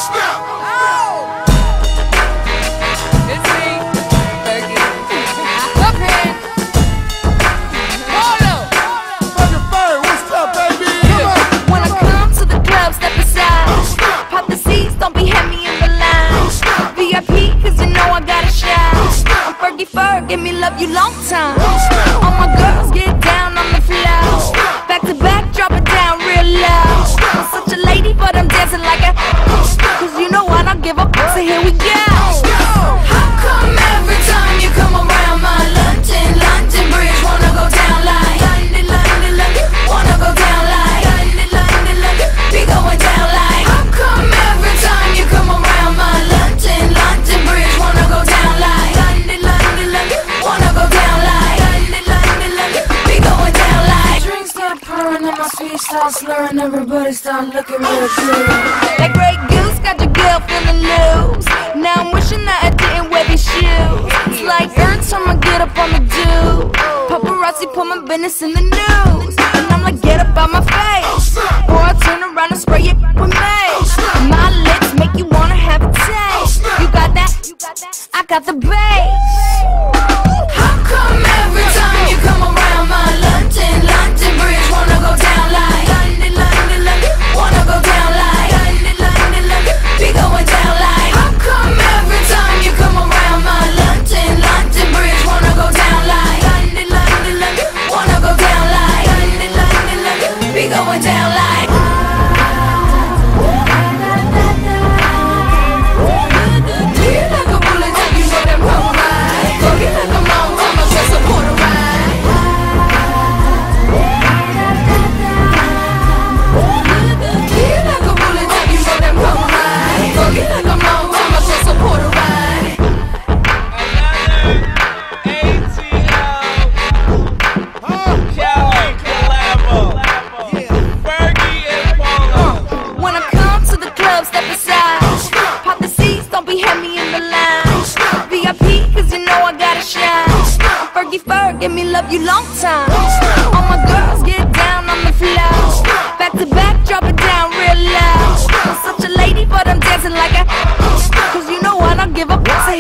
Give me love you long time. All my girls get down on the floor. Back to back, drop it down real low. I'm such a lady, but I'm dancing like a. Cause you know I don't give up, so here we go. How come every time you come around my London Bridge wanna go down like London, wanna go down like London, be going down like. How come every time you come around my London Bridge wanna go down like wanna go down like be going down like. Drinks start pouring and my speech starts slurring. Everybody start looking real good. Like Grey Goose got your girl feeling loose. Now I'm wishing that I didn't wear these shoes. It's like every time I get up on the do, paparazzi put my business in the news. And I'm like, get up out my face, or I turn around and spray it with mace. My lips make you wanna have a taste. You got that? I got the bass. How come every time you come around my London Bridge wanna go down like London, wanna go down like London, be going down like. How come every time you come around my London Bridge wanna go down like London, wanna go down like London, be going down like. Give me love you long time. All my girls get down on the floor. Back to back, drop it down real low. I'm such a lady, but I'm dancing like a. Cause you know I don't give up.